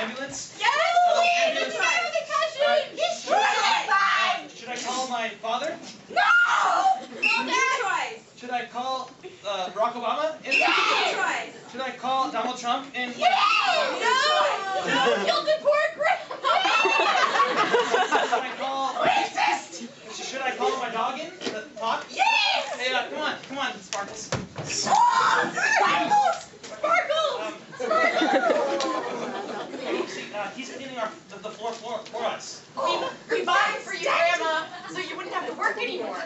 ambulance? Yes! Ambulance. Should I call my father? No! Choice. Should I call Barack Obama? Choice. Should I call Donald Trump? No! No! Killed the poor grandma! Should I call my dog in? The pot? Yes! Hey, come on, Sparkles. Oh, Sparkles! See, he's cleaning the floor for us. We bought it for you, Grandma, so you wouldn't have to work anymore.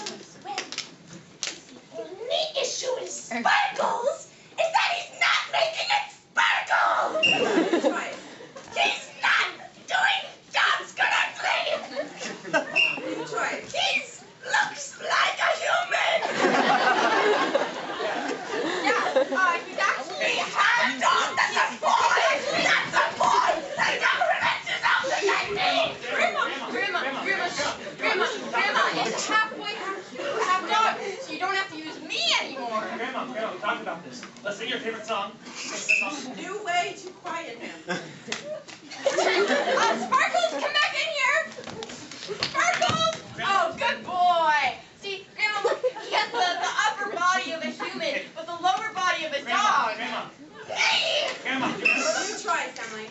The only issue with Sparkles is that he's not making it sparkle! He's not doing jobs correctly! He looks like a human! He's actually He had on that's a boy! That's a boy! The government is out to get me! Grandma, it's halfway half dog, so you don't have to use me anymore. Grandma, we talked about this. Let's sing your favorite song. New way to quiet him. Sparkles, come back in here! Sparkles! Oh, good boy! See, Grandma, look, he has the upper body of a human, but the lower body of a dog. Grandma. You try, Emily.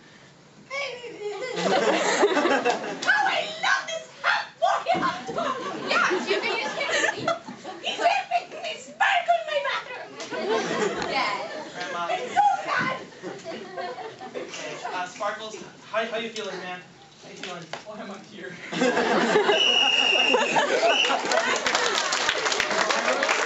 Oh, I love this hot boy hot dog! Yeah, you can use him. He's making me sparkle in my bathroom! Yeah. Grandma. It's so bad! Hey, Sparkles, how you feeling, man? How you feeling? Why am I here?